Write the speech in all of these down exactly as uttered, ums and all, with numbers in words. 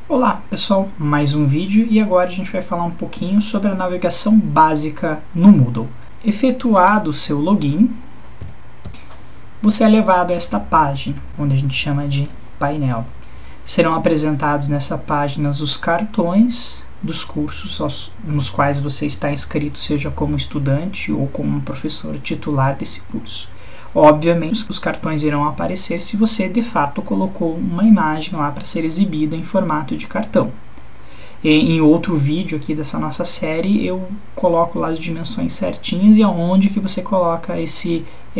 Olá pessoal, mais um vídeo e agora a gente vai falar um pouquinho sobre a navegação básica no Moodle. Efetuado o seu login, você é levado a esta página, onde a gente chama de painel. Serão apresentados nessa página os cartões dos cursos nos quais você está inscrito, seja como estudante ou como um professor titular desse curso. Obviamente, os cartões irão aparecer se você, de fato, colocou uma imagem lá para ser exibida em formato de cartão. E, em outro vídeo aqui dessa nossa série, eu coloco lá as dimensões certinhas e aonde que você coloca esse,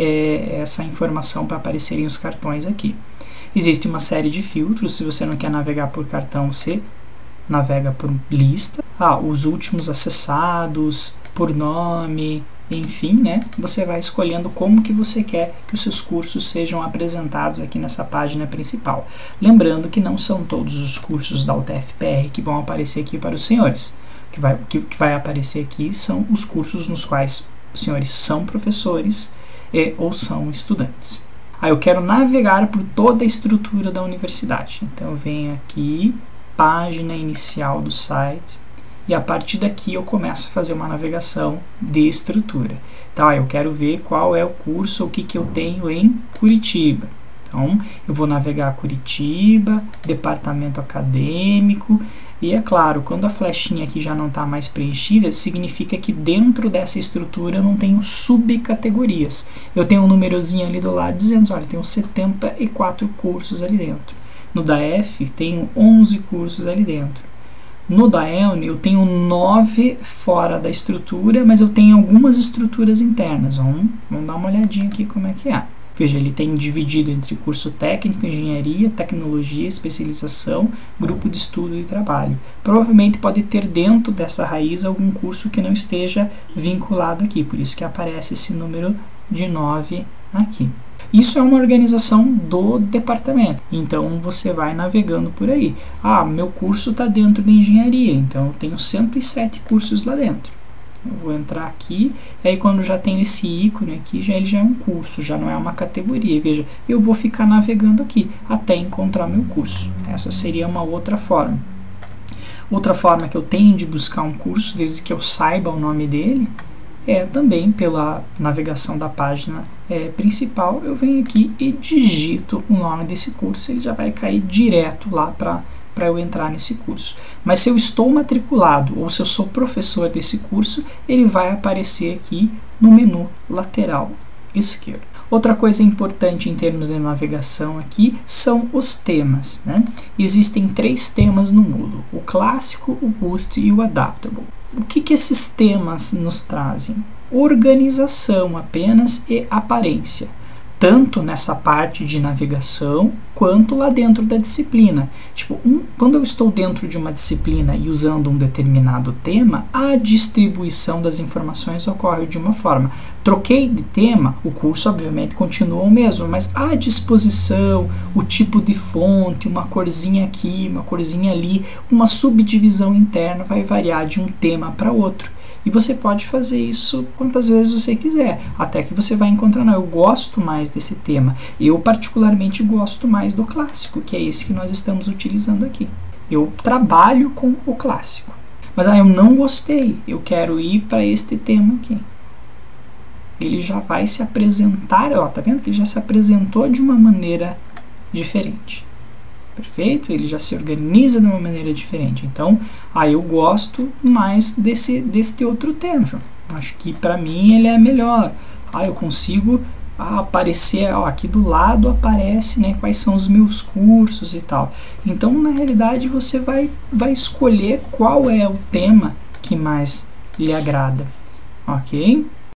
é, essa informação para aparecerem os cartões aqui. Existe uma série de filtros. Se você não quer navegar por cartão, você navega por lista. Ah, os últimos acessados, por nome... Enfim, né, você vai escolhendo como que você quer que os seus cursos sejam apresentados aqui nessa página principal. Lembrando que não são todos os cursos da U T F P R que vão aparecer aqui para os senhores. O que vai, que, que vai aparecer aqui são os cursos nos quais os senhores são professores e, ou são estudantes. Aí eu quero navegar por toda a estrutura da universidade. Então eu venho aqui, página inicial do site. E a partir daqui eu começo a fazer uma navegação de estrutura. Então, eu quero ver qual é o curso, o que, que eu tenho em Curitiba. Então, eu vou navegar Curitiba, departamento acadêmico. E é claro, quando a flechinha aqui já não está mais preenchida, significa que dentro dessa estrutura eu não tenho subcategorias. Eu tenho um númerozinho ali do lado dizendo, olha, tenho setenta e quatro cursos ali dentro. No D A F, tenho onze cursos ali dentro. No D A E L N eu tenho nove fora da estrutura, mas eu tenho algumas estruturas internas. Vamos, vamos dar uma olhadinha aqui como é que é. Veja, ele tem dividido entre curso técnico, engenharia, tecnologia, especialização, grupo de estudo e trabalho. Provavelmente pode ter dentro dessa raiz algum curso que não esteja vinculado aqui, por isso que aparece esse número de nove aqui. Isso é uma organização do departamento, então você vai navegando por aí. Ah, meu curso está dentro de engenharia, então eu tenho cento e sete cursos lá dentro. Eu vou entrar aqui, e aí quando já tem esse ícone aqui, já, ele já é um curso, já não é uma categoria. Veja, eu vou ficar navegando aqui até encontrar meu curso. Essa seria uma outra forma. Outra forma que eu tenho de buscar um curso, desde que eu saiba o nome dele, é também pela navegação da página é, principal. Eu venho aqui e digito o nome desse curso, ele já vai cair direto lá para para eu entrar nesse curso. Mas se eu estou matriculado ou se eu sou professor desse curso, ele vai aparecer aqui no menu lateral esquerdo. Outra coisa importante em termos de navegação aqui são os temas, né? Existem três temas no Moodle: o clássico, o boost e o adaptable. O que que esses temas nos trazem? Organização apenas e aparência, tanto nessa parte de navegação quanto lá dentro da disciplina. Tipo, um, quando eu estou dentro de uma disciplina e usando um determinado tema, a distribuição das informações ocorre de uma forma. Troquei de tema, o curso obviamente continua o mesmo, mas a disposição, o tipo de fonte, uma corzinha aqui, uma corzinha ali, uma subdivisão interna vai variar de um tema para outro. E você pode fazer isso quantas vezes você quiser, até que você vai encontrar, não, eu gosto mais desse tema. Eu particularmente gosto mais do clássico, que é esse que nós estamos utilizando aqui. Eu trabalho com o clássico. Mas ah, eu não gostei, eu quero ir para este tema aqui. Ele já vai se apresentar, ó, tá vendo que ele já se apresentou de uma maneira diferente. Perfeito? Ele já se organiza de uma maneira diferente. Então, aí ah, eu gosto mais desse, desse outro tema. Acho que para mim ele é melhor. Ah, eu consigo ah, aparecer, ó, aqui do lado aparece, né, quais são os meus cursos e tal. Então, na realidade, você vai, vai escolher qual é o tema que mais lhe agrada. Ok?